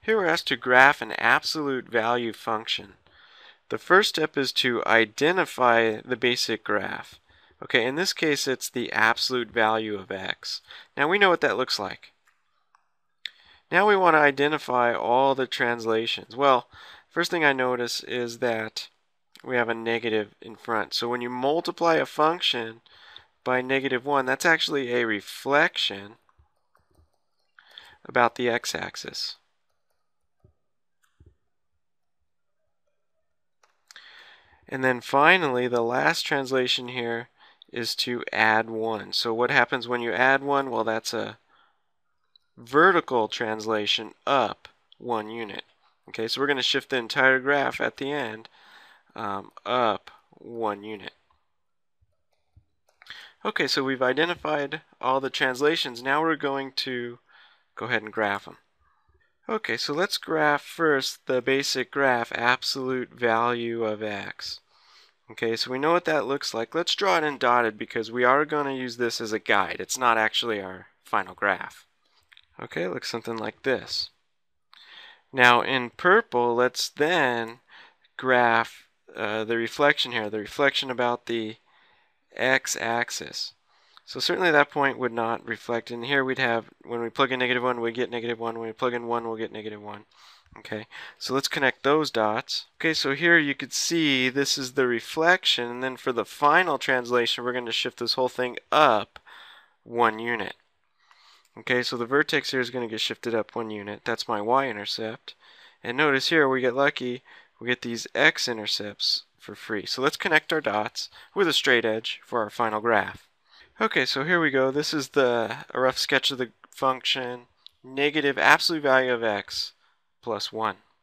Here we're asked to graph an absolute value function. The first step is to identify the basic graph. Okay, in this case it's the absolute value of x. Now we know what that looks like. Now we want to identify all the translations. Well, first thing I notice is that we have a negative in front. So when you multiply a function by -1, that's actually a reflection about the x-axis. And then finally, the last translation here is to add 1. So what happens when you add 1? Well, that's a vertical translation up 1 unit. Okay, so we're going to shift the entire graph at the end up 1 unit. Okay, so we've identified all the translations. Now we're going to go ahead and graph them. Okay, so let's graph first the basic graph, absolute value of x. Okay, so we know what that looks like. Let's draw it in dotted because we are going to use this as a guide. It's not actually our final graph. Okay, it looks something like this. Now in purple, let's then graph the reflection here, the reflection about the x-axis. So certainly that point would not reflect. And here we'd have, when we plug in -1, we get -1. When we plug in 1, we'll get -1. Okay, so let's connect those dots. Okay, so here you could see this is the reflection, and then for the final translation, we're going to shift this whole thing up 1 unit. Okay, so the vertex here is going to get shifted up 1 unit. That's my y-intercept. And notice here, we get lucky, we get these x-intercepts for free. So let's connect our dots with a straight edge for our final graph. Okay, so here we go. This is a rough sketch of the function negative absolute value of x plus 1.